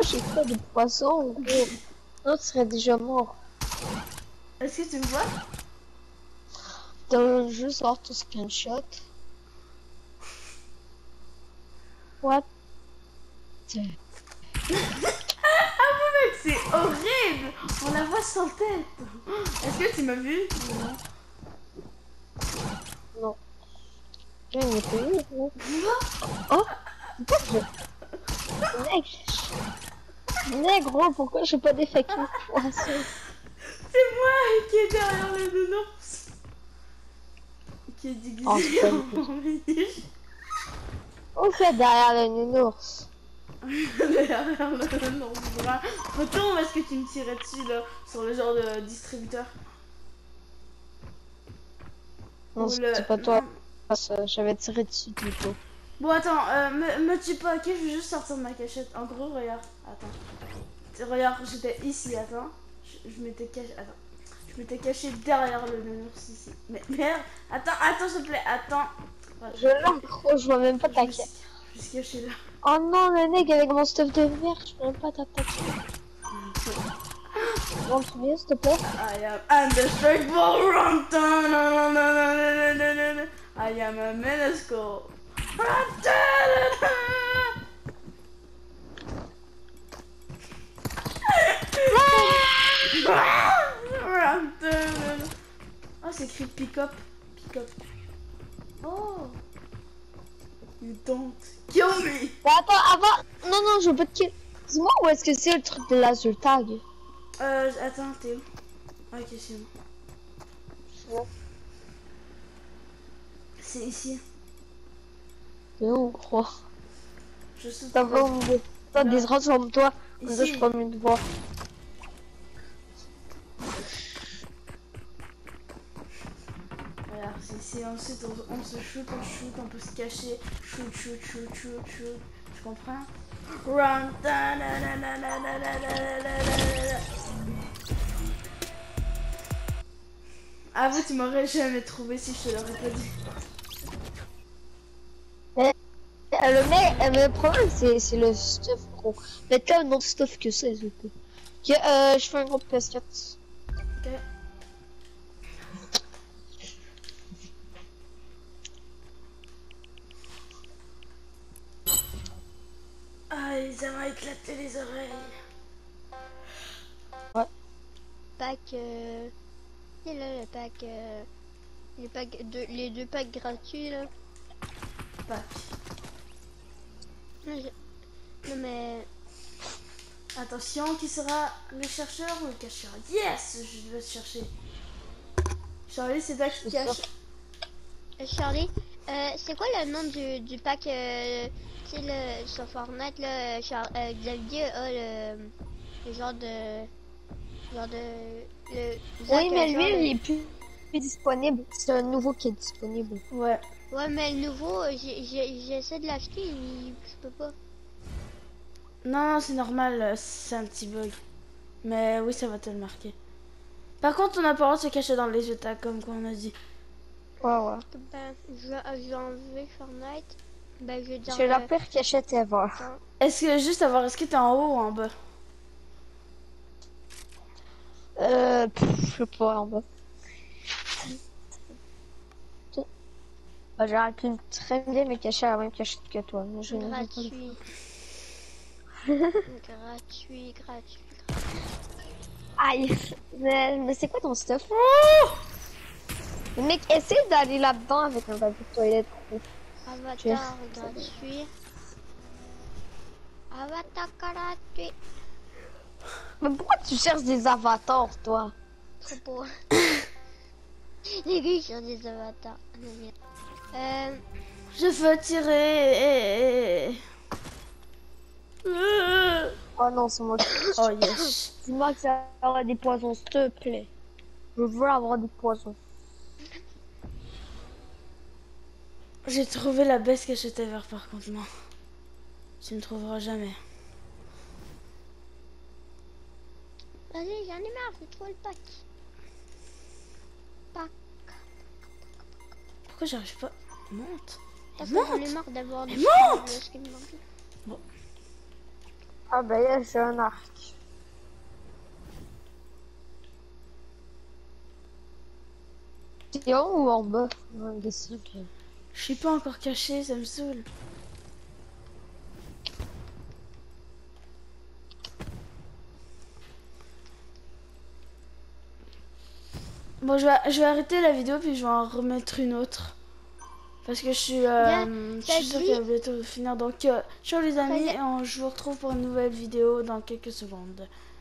j'ai pas de poisson, gros. Non, tu serais déjà mort. Est-ce que tu me vois? Dans le jeu, sort ton screenshot. What? C'est horrible! On la voit sans tête. Est-ce que tu m'as vu? Non. Non. Il n'est pas eu, gros. Oh! Pourquoi Nègre, pourquoi j'ai pas d'effectif poisson? C'est moi qui est derrière le nounours. Qui est Oh, déguisé c'est en pas biche. On fait derrière le nounours. Derrière le nounours brun. Retourne, est-ce que tu me tirais dessus là, sur le genre de distributeur? Non, Ou le... c'est pas toi. J'avais tiré dessus plutôt. Bon, attends, me tue pas, ok? Je vais juste sortir de ma cachette. En gros, regarde. Attends. Regarde, j'étais ici, attends. Je m'étais caché. Attends. Je m'étais caché derrière le nounours ici. Mais merde. Attends, s'il te plaît. Attends. Voilà. Je l'accroche, je vois même pas ta quête. Je me suis caché là. Oh non, le nègre avec mon stuff de verre, je peux même pas t'attaquer. Bon, tu viens, s'il te plaît? I am undestructible. I am a minuscule. Oh, c'est écrit pick up. Pick up. Oh. You don't kill me. Bah, attends, avant. Non, non, je veux pas te kill. Dis-moi où est-ce que c'est le truc de laser tag? Attends, t'es où? Ok, c'est bon. Ouais. C'est ici. C'est où, gros? Je saute. T'as pas où? T'as des transforme-toi. Comme ça, Ici. je peux mieux te voir. Voilà, c'est ici. Ensuite, on se shoot, on peut se cacher. Shoot. Tu comprends? Run. Avoue, tu m'aurais jamais trouvé si je te l'aurais pas dit. Le problème, c'est le stuff, gros. Mais t'as un autre stuff que ça, s'il te plaît. Ok, je fais un groupe PS4. Ok. Aïe, ça m'a éclaté les oreilles. Ouais. Pack, c'est là le pack, les deux packs gratuits là. Pack. Non, non mais, Attention, qui sera le chercheur ou le cacheur? Yes, je dois chercher. Charlie, c'est toi qui cache. Charlie, c'est quoi le nom du pack, tu sais le sur Fortnite là, Xavier a le genre de Oui, mais lui, genre il est plus disponible. C'est un nouveau qui est disponible. Ouais. Ouais, mais le nouveau, j'essaie de l'acheter, je peux pas. Non, c'est normal, c'est un petit bug. Mais oui, ça va te le marquer. Par contre, on n'a pas le droit de se cacher dans les états, comme on a dit. Ouais. Ben, je vais enlever Fortnite. Ben, je vais dire. C'est la pire cachette ever. Est-ce que, juste à voir, est-ce que t'es en haut ou en bas? Je sais pas, en bas. Bah, j'aurais pu très bien me cacher à la même cachette que toi. Mais je Gratuit. Gratuit. Aïe. Mais c'est quoi ton stuff? Le mec, essaye d'aller là-dedans avec un papier de toilette. Avatar gratuit. Avatar gratuit. Mais pourquoi tu cherches des avatars, toi? Trop beau. Les gars, ils cherchent des avatars. Je veux tirer. Oh non, c'est moi qui... Oh yes. Dis-moi que ça va avoir des poisons, s'il te plaît. Je veux avoir des poisons. J'ai trouvé la best cachette ever par contre, non. Tu ne trouveras jamais. Vas-y, j'en ai marre, je trouve le pack. Pourquoi j'arrive pas? Monte. Parce que j'en ai marre d'avoir des monte. skin. Bon. Ah ben là, j'ai un arc. T'es en haut ou en bas? Ouais, question que... Je suis pas encore caché, ça me saoule. Bon, je vais arrêter la vidéo puis je vais en remettre une autre. Parce que je suis sûre qu'elle va bientôt finir. Donc, ciao les amis, et je vous retrouve pour une nouvelle vidéo dans quelques secondes.